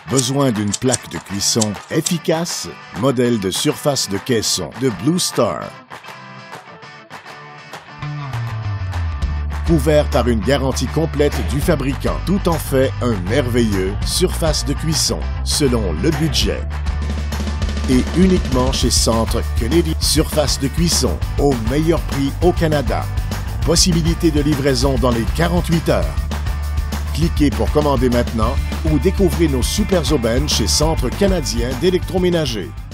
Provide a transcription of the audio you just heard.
Besoin d'une plaque de cuisson efficace? Modèle de surface de caisson de Blue Star. Couvert par une garantie complète du fabricant, tout en fait un merveilleux surface de cuisson selon le budget. Et uniquement chez Centre Kennedy. Surface de cuisson au meilleur prix au Canada. Possibilité de livraison dans les 48 heures. Cliquez pour commander maintenant ou découvrez nos super aubaines chez Centre canadien d'électroménager.